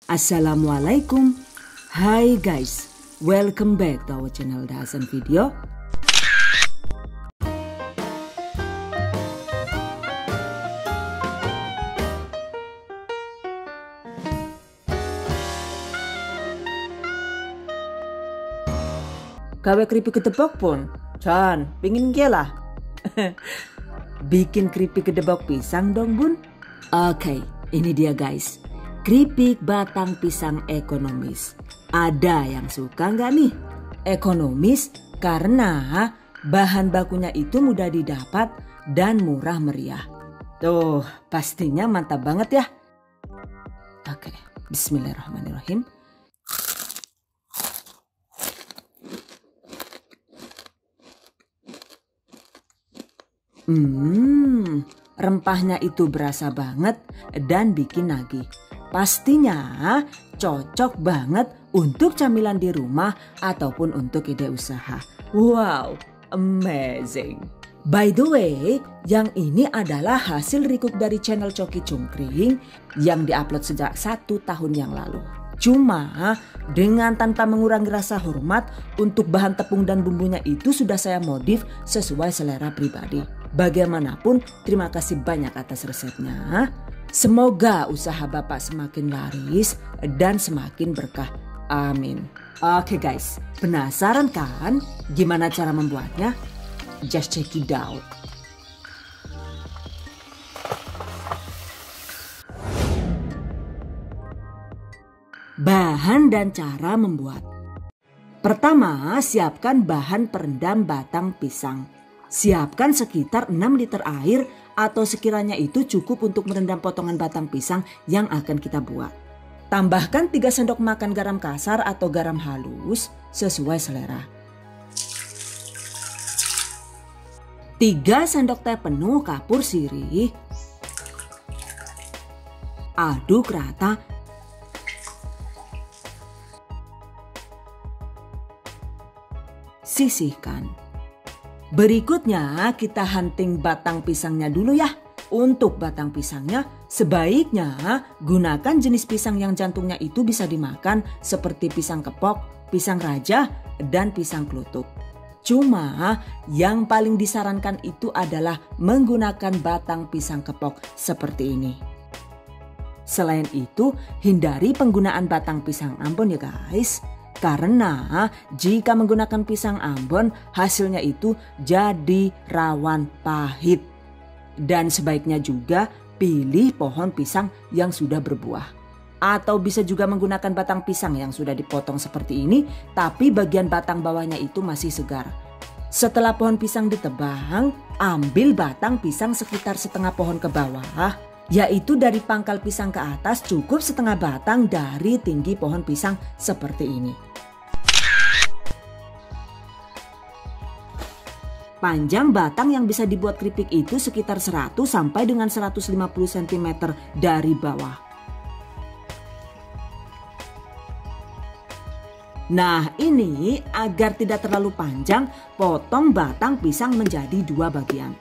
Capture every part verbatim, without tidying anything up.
Assalamualaikum. Hai guys, welcome back to our channel Dahasan Video. Gawe keripik gedebok pun, Jan, pingin gila. Bikin keripik gedebok pisang dong bun. Oke, ini dia guys. Keripik batang pisang ekonomis. Ada yang suka nggak nih? Ekonomis karena bahan bakunya itu mudah didapat dan murah meriah. Tuh, pastinya mantap banget ya. Oke, bismillahirrahmanirrahim. Hmm, rempahnya itu berasa banget dan bikin nagih. Pastinya cocok banget untuk camilan di rumah ataupun untuk ide usaha. Wow, amazing. By the way, yang ini adalah hasil recook dari channel Coki Cungkring yang diupload sejak satu tahun yang lalu. Cuma dengan tanpa mengurangi rasa hormat, untuk bahan tepung dan bumbunya itu sudah saya modif sesuai selera pribadi. Bagaimanapun, terima kasih banyak atas resepnya. Semoga usaha Bapak semakin laris dan semakin berkah. Amin. Oke guys, penasaran kan gimana cara membuatnya? Just check it out. Bahan dan cara membuat. Pertama, siapkan bahan perendam batang pisang. Siapkan sekitar enam liter air atau sekiranya itu cukup untuk merendam potongan batang pisang yang akan kita buat. Tambahkan tiga sendok makan garam kasar atau garam halus sesuai selera. tiga sendok teh penuh kapur sirih. Aduk rata. Sisihkan. Berikutnya kita hunting batang pisangnya dulu ya. Untuk batang pisangnya sebaiknya gunakan jenis pisang yang jantungnya itu bisa dimakan seperti pisang kepok, pisang raja, dan pisang klutuk. Cuma yang paling disarankan itu adalah menggunakan batang pisang kepok seperti ini. Selain itu hindari penggunaan batang pisang Ambon ya guys. Karena jika menggunakan pisang Ambon hasilnya itu jadi rawan pahit. Dan sebaiknya juga pilih pohon pisang yang sudah berbuah. Atau bisa juga menggunakan batang pisang yang sudah dipotong seperti ini tapi bagian batang bawahnya itu masih segar. Setelah pohon pisang ditebang, ambil batang pisang sekitar setengah pohon ke bawah. Yaitu dari pangkal pisang ke atas cukup setengah batang dari tinggi pohon pisang seperti ini. Panjang batang yang bisa dibuat keripik itu sekitar seratus sampai dengan seratus lima puluh sentimeter dari bawah. Nah ini agar tidak terlalu panjang, potong batang pisang menjadi dua bagian.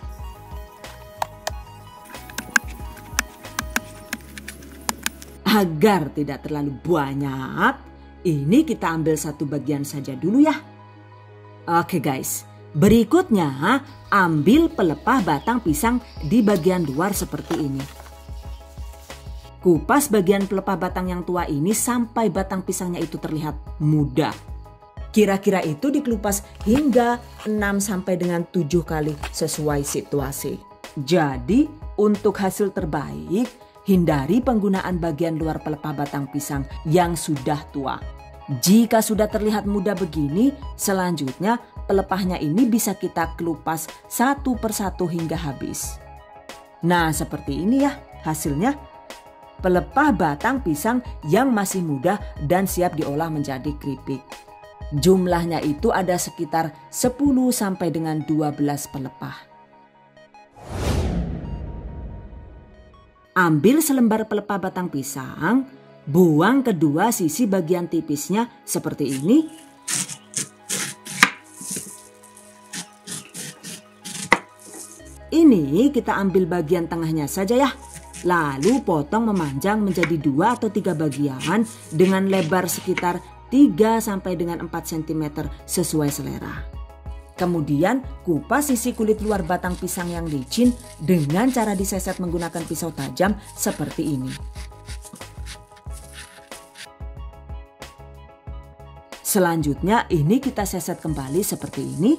Agar tidak terlalu banyak, ini kita ambil satu bagian saja dulu ya. Oke guys, berikutnya ambil pelepah batang pisang di bagian luar seperti ini. Kupas bagian pelepah batang yang tua ini sampai batang pisangnya itu terlihat muda. Kira-kira itu dikelupas hingga enam sampai dengan tujuh kali sesuai situasi. Jadi untuk hasil terbaik, hindari penggunaan bagian luar pelepah batang pisang yang sudah tua. Jika sudah terlihat muda begini, selanjutnya pelepahnya ini bisa kita kelupas satu persatu hingga habis. Nah seperti ini ya hasilnya. Pelepah batang pisang yang masih muda dan siap diolah menjadi keripik. Jumlahnya itu ada sekitar sepuluh sampai dengan dua belas pelepah. Ambil selembar pelepah batang pisang, buang kedua sisi bagian tipisnya seperti ini. Ini kita ambil bagian tengahnya saja ya. Lalu potong memanjang menjadi dua atau tiga bagian dengan lebar sekitar tiga sampai dengan empat sentimeter sesuai selera. Kemudian kupas sisi kulit luar batang pisang yang licin dengan cara diseset menggunakan pisau tajam seperti ini. Selanjutnya ini kita seset kembali seperti ini.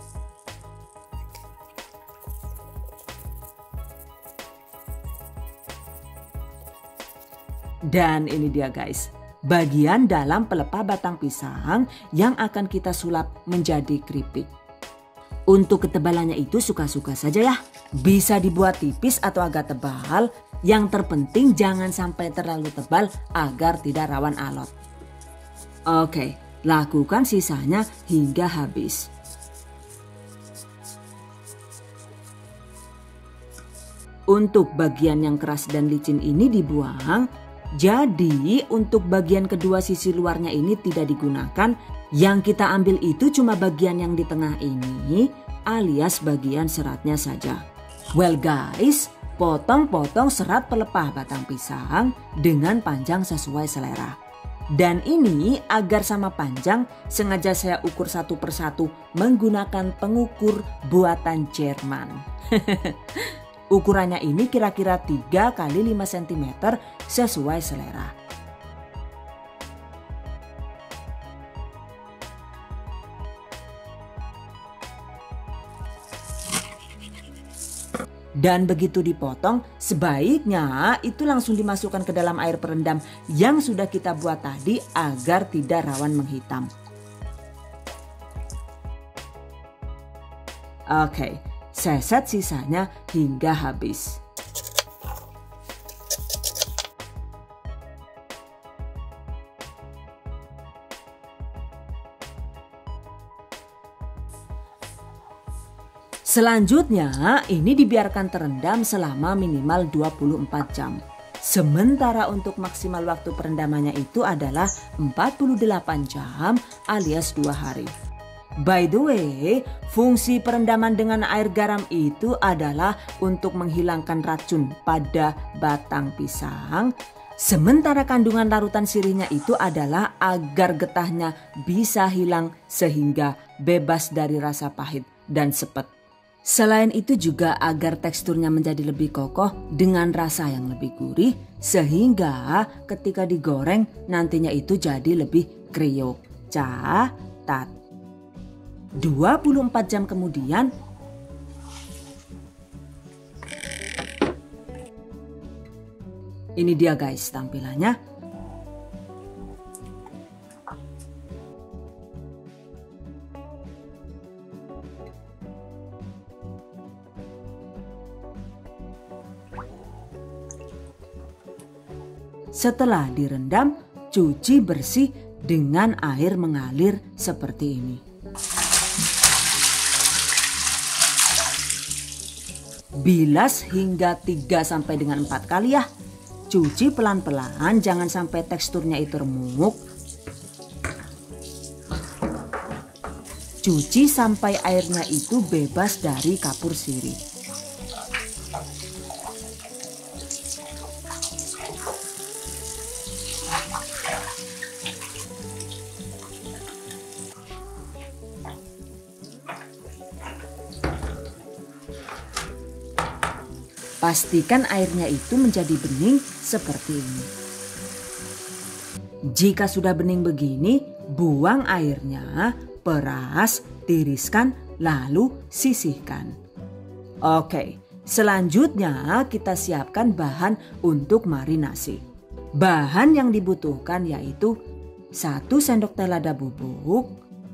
Dan ini dia guys, bagian dalam pelepah batang pisang yang akan kita sulap menjadi keripik. Untuk ketebalannya itu suka-suka saja ya. Bisa dibuat tipis atau agak tebal. Yang terpenting jangan sampai terlalu tebal agar tidak rawan alot. Oke, lakukan sisanya hingga habis. Untuk bagian yang keras dan licin ini dibuang. Jadi untuk bagian kedua sisi luarnya ini tidak digunakan. Yang kita ambil itu cuma bagian yang di tengah ini alias bagian seratnya saja. Well guys, potong-potong serat pelepah batang pisang dengan panjang sesuai selera. Dan ini agar sama panjang sengaja saya ukur satu persatu menggunakan pengukur buatan Jerman. Ukurannya ini kira-kira tiga kali lima sentimeter sesuai selera. Dan begitu dipotong, sebaiknya itu langsung dimasukkan ke dalam air perendam yang sudah kita buat tadi agar tidak rawan menghitam. Oke, seset sisanya hingga habis. Selanjutnya ini dibiarkan terendam selama minimal dua puluh empat jam. Sementara untuk maksimal waktu perendamannya itu adalah empat puluh delapan jam alias dua hari. By the way, fungsi perendaman dengan air garam itu adalah untuk menghilangkan racun pada batang pisang. Sementara kandungan larutan sirihnya itu adalah agar getahnya bisa hilang sehingga bebas dari rasa pahit dan sepet. Selain itu juga agar teksturnya menjadi lebih kokoh dengan rasa yang lebih gurih sehingga ketika digoreng nantinya itu jadi lebih kriuk. Catat. dua puluh empat jam kemudian ini dia guys tampilannya. Setelah direndam, cuci bersih dengan air mengalir seperti ini. Bilas hingga tiga sampai dengan empat kali ya. Cuci pelan-pelan, jangan sampai teksturnya itu remuk. Cuci sampai airnya itu bebas dari kapur sirih. Pastikan airnya itu menjadi bening seperti ini. Jika sudah bening begini, buang airnya, peras, tiriskan, lalu sisihkan. Oke, selanjutnya kita siapkan bahan untuk marinasi. Bahan yang dibutuhkan yaitu satu sendok teh lada bubuk,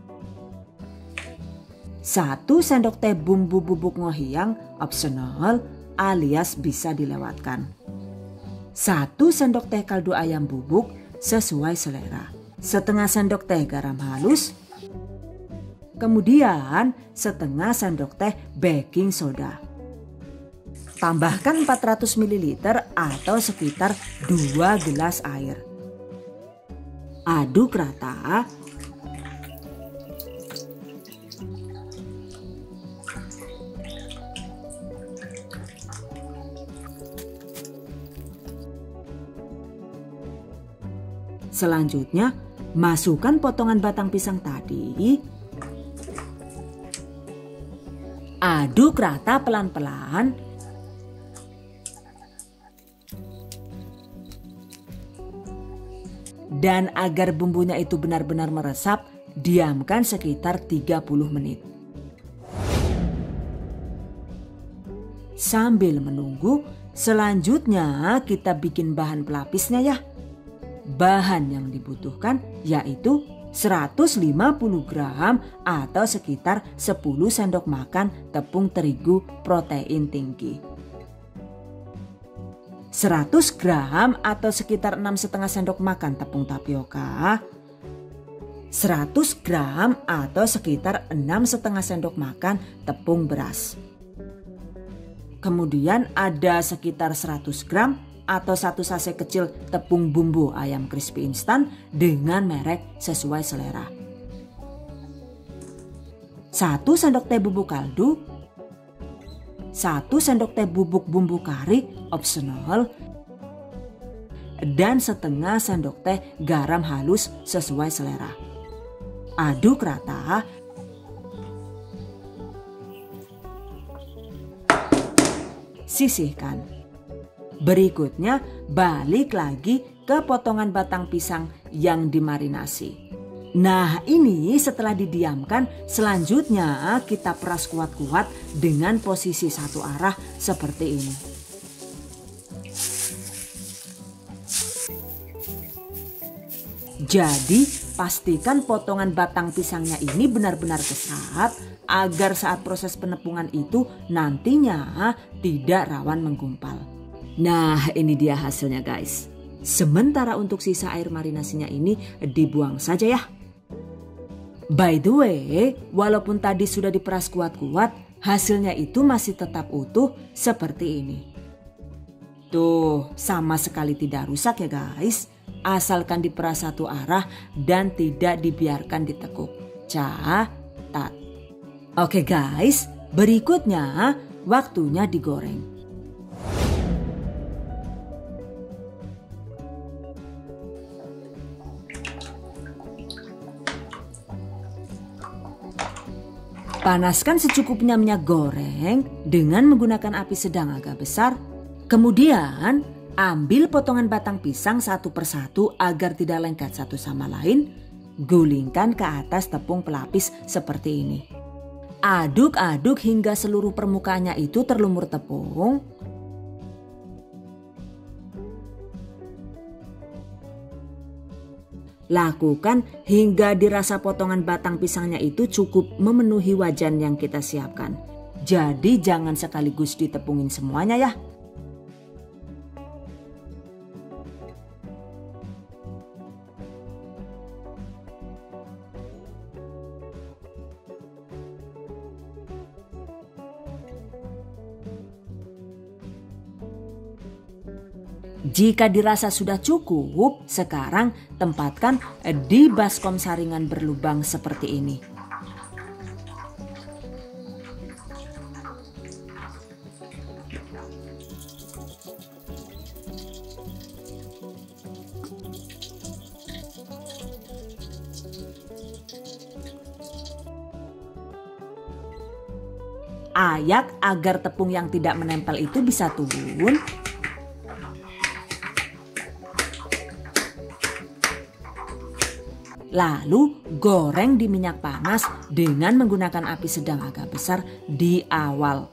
satu sendok teh bumbu bubuk ngohiang opsional alias bisa dilewatkan. Satu sendok teh kaldu ayam bubuk sesuai selera. Setengah sendok teh garam halus. Kemudian setengah sendok teh baking soda. Tambahkan empat ratus mililiter atau sekitar dua gelas air. Aduk rata. Selanjutnya, masukkan potongan batang pisang tadi. Aduk rata pelan-pelan. Dan agar bumbunya itu benar-benar meresap, diamkan sekitar tiga puluh menit. Sambil menunggu, selanjutnya kita bikin bahan pelapisnya ya. Bahan yang dibutuhkan yaitu seratus lima puluh gram atau sekitar sepuluh sendok makan tepung terigu protein tinggi. seratus gram atau sekitar enam koma lima sendok makan tepung tapioka. seratus gram atau sekitar enam koma lima sendok makan tepung beras. Kemudian ada sekitar seratus gram atau satu sachet kecil tepung bumbu ayam crispy instan dengan merek sesuai selera. satu sendok teh bubuk kaldu, satu sendok teh bubuk bumbu kari opsional, dan setengah sendok teh garam halus sesuai selera. Aduk rata. Sisihkan. Berikutnya balik lagi ke potongan batang pisang yang dimarinasi. Nah ini setelah didiamkan, selanjutnya kita peras kuat-kuat dengan posisi satu arah seperti ini. Jadi pastikan potongan batang pisangnya ini benar-benar kesat agar saat proses penepungan itu nantinya tidak rawan menggumpal. Nah ini dia hasilnya guys. Sementara untuk sisa air marinasinya ini dibuang saja ya. By the way, walaupun tadi sudah diperas kuat-kuat, hasilnya itu masih tetap utuh seperti ini. Tuh, sama sekali tidak rusak ya guys. Asalkan diperas satu arah dan tidak dibiarkan ditekuk. Catat. Oke guys, berikutnya waktunya digoreng. Panaskan secukupnya minyak goreng dengan menggunakan api sedang agak besar. Kemudian ambil potongan batang pisang satu persatu agar tidak lengket satu sama lain. Gulingkan ke atas tepung pelapis seperti ini. Aduk-aduk hingga seluruh permukaannya itu terlumur tepung. Lakukan hingga dirasa potongan batang pisangnya itu cukup memenuhi wajan yang kita siapkan. Jadi jangan sekaligus ditepungin semuanya ya. Jika dirasa sudah cukup, sekarang tempatkan di baskom saringan berlubang seperti ini. Ayak agar tepung yang tidak menempel itu bisa turun. Lalu goreng di minyak panas dengan menggunakan api sedang agak besar di awal.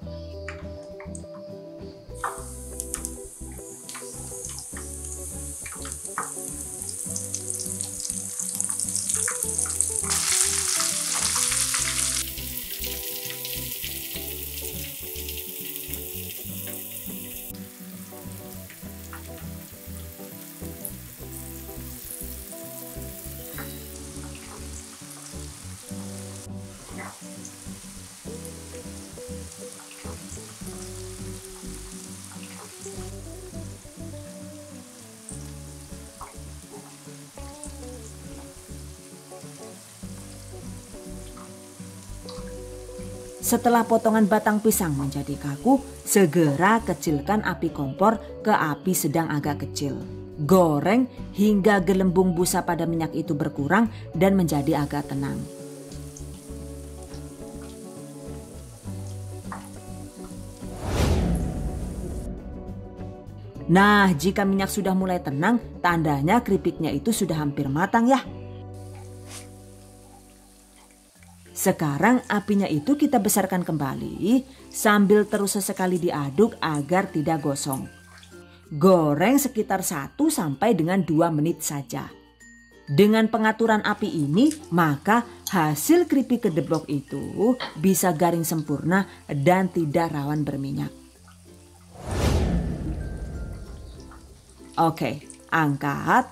Setelah potongan batang pisang menjadi kaku, segera kecilkan api kompor ke api sedang agak kecil. Goreng hingga gelembung busa pada minyak itu berkurang dan menjadi agak tenang. Nah, jika minyak sudah mulai tenang, tandanya keripiknya itu sudah hampir matang ya. Sekarang apinya itu kita besarkan kembali sambil terus sesekali diaduk agar tidak gosong. Goreng sekitar satu sampai dengan dua menit saja. Dengan pengaturan api ini, maka hasil keripik kedebok itu bisa garing sempurna dan tidak rawan berminyak. Oke, angkat.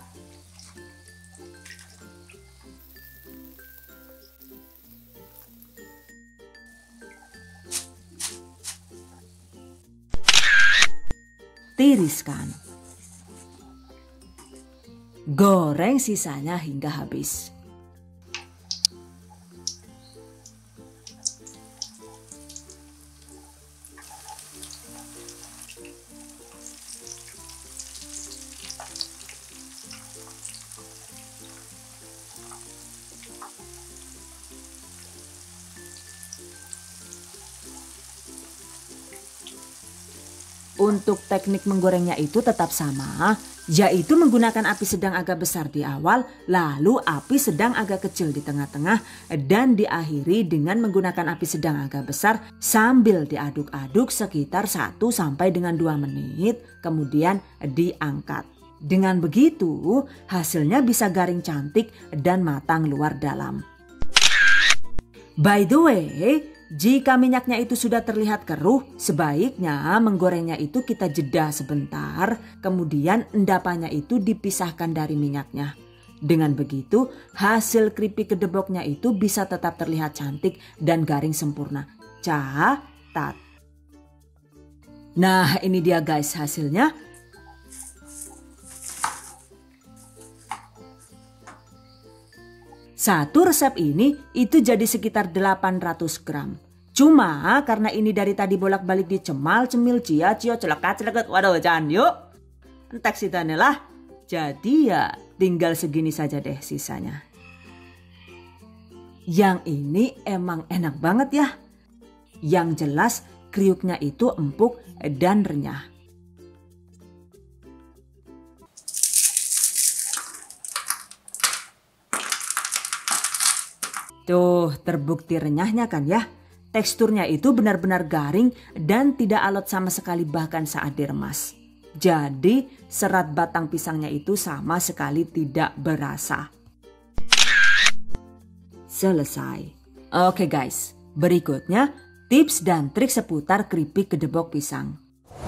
Tiriskan. Goreng sisanya hingga habis. Untuk teknik menggorengnya itu tetap sama, yaitu menggunakan api sedang agak besar di awal, lalu api sedang agak kecil di tengah-tengah, dan diakhiri dengan menggunakan api sedang agak besar sambil diaduk-aduk sekitar satu sampai dengan dua menit, kemudian diangkat. Dengan begitu, hasilnya bisa garing cantik dan matang luar dalam. By the way, jika minyaknya itu sudah terlihat keruh, sebaiknya menggorengnya itu kita jeda sebentar, kemudian endapannya itu dipisahkan dari minyaknya. Dengan begitu, hasil keripik kedeboknya itu bisa tetap terlihat cantik dan garing sempurna. Catat. Nah, ini dia guys hasilnya. Satu resep ini itu jadi sekitar delapan ratus gram. Cuma karena ini dari tadi bolak-balik dicemal, cemil, cia, cio, celekat, celekat. Waduh, jangan yuk. Entek sitane lah. Jadi ya tinggal segini saja deh sisanya. Yang ini emang enak banget ya. Yang jelas kriuknya itu empuk dan renyah. Tuh, terbukti renyahnya kan ya. Teksturnya itu benar-benar garing dan tidak alot sama sekali bahkan saat diremas. Jadi serat batang pisangnya itu sama sekali tidak berasa. Selesai. Oke guys, berikutnya tips dan trik seputar keripik kedebok pisang.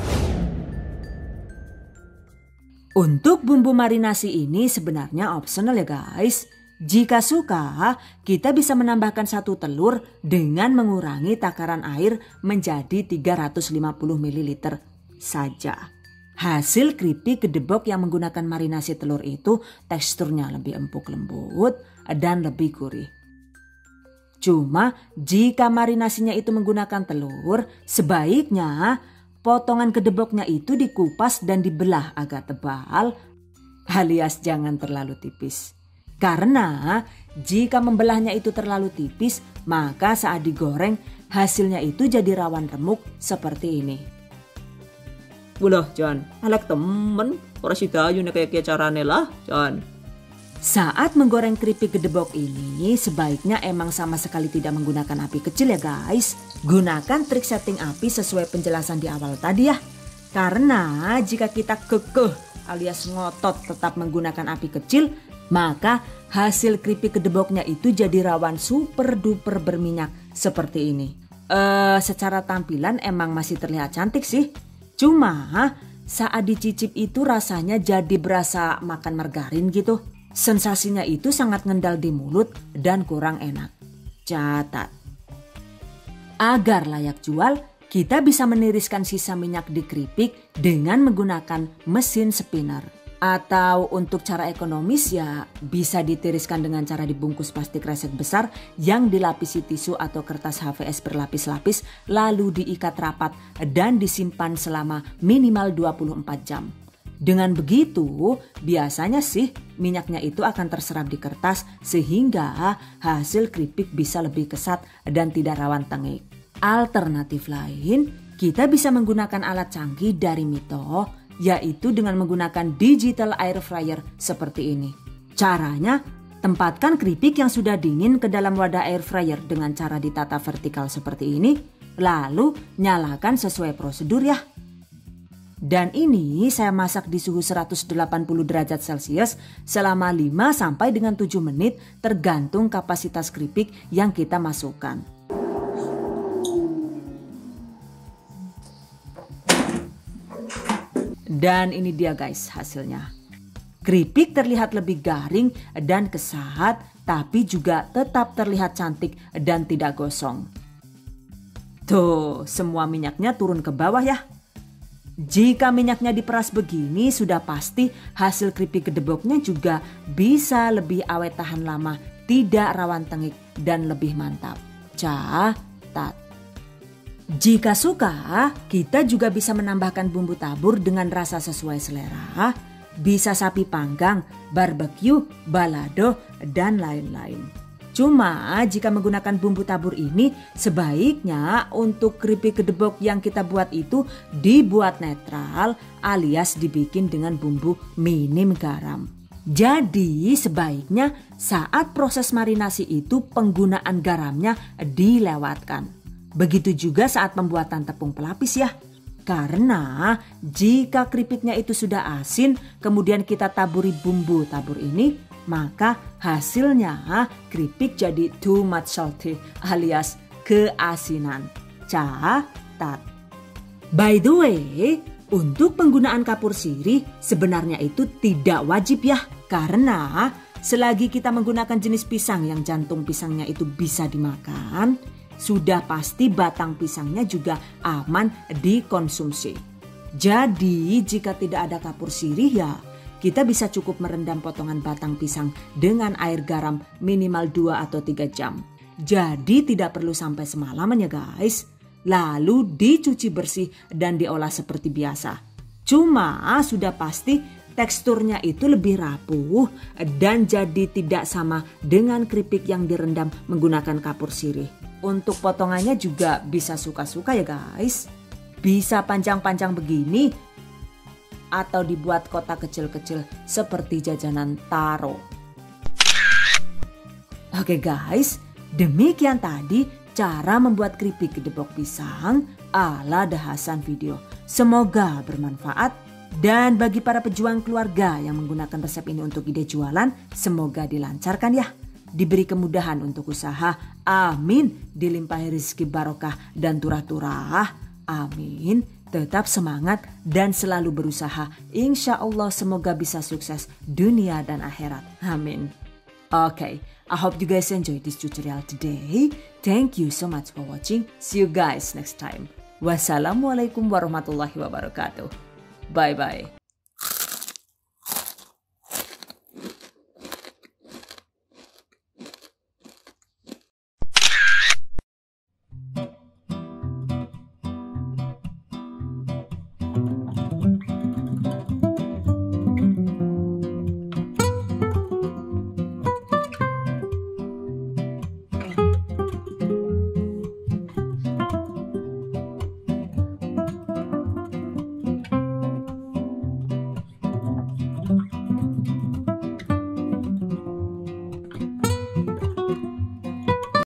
Untuk bumbu marinasi ini sebenarnya opsional ya guys. Jika suka, kita bisa menambahkan satu telur dengan mengurangi takaran air menjadi tiga ratus lima puluh mililiter saja. Hasil keripik kedebok yang menggunakan marinasi telur itu teksturnya lebih empuk lembut dan lebih gurih. Cuma jika marinasinya itu menggunakan telur, sebaiknya potongan kedeboknya itu dikupas dan dibelah agak tebal alias jangan terlalu tipis. Karena jika membelahnya itu terlalu tipis, maka saat digoreng hasilnya itu jadi rawan remuk seperti ini. Ulah John, alek temen, ora sidayu nek kaya carane lah, John. Saat menggoreng keripik kedebok ini sebaiknya emang sama sekali tidak menggunakan api kecil ya guys. Gunakan trik setting api sesuai penjelasan di awal tadi ya. Karena jika kita kekeh alias ngotot tetap menggunakan api kecil, maka hasil keripik kedeboknya itu jadi rawan super duper berminyak seperti ini. Eh, secara tampilan emang masih terlihat cantik sih. Cuma saat dicicip itu rasanya jadi berasa makan margarin gitu. Sensasinya itu sangat ngendal di mulut dan kurang enak. Catat. Agar layak jual, kita bisa meniriskan sisa minyak di keripik dengan menggunakan mesin spinner. Atau untuk cara ekonomis ya bisa ditiriskan dengan cara dibungkus plastik resek besar yang dilapisi tisu atau kertas H V S berlapis-lapis lalu diikat rapat dan disimpan selama minimal dua puluh empat jam. Dengan begitu, biasanya sih minyaknya itu akan terserap di kertas sehingga hasil keripik bisa lebih kesat dan tidak rawan tengik. Alternatif lain, kita bisa menggunakan alat canggih dari Mito, yaitu dengan menggunakan digital air fryer seperti ini. Caranya, tempatkan keripik yang sudah dingin ke dalam wadah air fryer dengan cara ditata vertikal seperti ini, lalu nyalakan sesuai prosedur ya. Dan ini saya masak di suhu seratus delapan puluh derajat Celcius selama lima sampai dengan tujuh menit tergantung kapasitas keripik yang kita masukkan. Dan ini dia guys hasilnya. Keripik terlihat lebih garing dan kesat, tapi juga tetap terlihat cantik dan tidak gosong. Tuh, semua minyaknya turun ke bawah ya. Jika minyaknya diperas begini, sudah pasti hasil keripik gedeboknya juga bisa lebih awet tahan lama, tidak rawan tengik, dan lebih mantap. Catat. Jika suka, kita juga bisa menambahkan bumbu tabur dengan rasa sesuai selera. Bisa sapi panggang, barbeque, balado, dan lain-lain. Cuma jika menggunakan bumbu tabur ini, sebaiknya untuk keripik gedebok yang kita buat itu dibuat netral alias dibikin dengan bumbu minim garam. Jadi sebaiknya saat proses marinasi itu penggunaan garamnya dilewatkan. Begitu juga saat pembuatan tepung pelapis ya. Karena jika keripiknya itu sudah asin, kemudian kita taburi bumbu tabur ini, maka hasilnya keripik jadi too much salty alias keasinan. Catat. By the way, untuk penggunaan kapur sirih sebenarnya itu tidak wajib ya. Karena selagi kita menggunakan jenis pisang yang jantung pisangnya itu bisa dimakan, sudah pasti batang pisangnya juga aman dikonsumsi. Jadi jika tidak ada kapur sirih ya, kita bisa cukup merendam potongan batang pisang dengan air garam minimal dua atau tiga jam. Jadi tidak perlu sampai semalaman ya guys. Lalu dicuci bersih dan diolah seperti biasa. Cuma sudah pasti teksturnya itu lebih rapuh dan jadi tidak sama dengan keripik yang direndam menggunakan kapur sirih. Untuk potongannya juga bisa suka-suka ya guys. Bisa panjang-panjang begini atau dibuat kotak kecil-kecil seperti jajanan taro. Oke guys, demikian tadi cara membuat keripik gedebok pisang ala Dahasan Video. Semoga bermanfaat dan bagi para pejuang keluarga yang menggunakan resep ini untuk ide jualan, semoga dilancarkan ya. Diberi kemudahan untuk usaha, amin. Dilimpahi rezeki barokah dan turah-turah, amin. Tetap semangat dan selalu berusaha. Insya Allah semoga bisa sukses dunia dan akhirat. Amin. Okay, I hope you guys enjoy this tutorial today. Thank you so much for watching. See you guys next time. Wassalamualaikum warahmatullahi wabarakatuh. Bye-bye.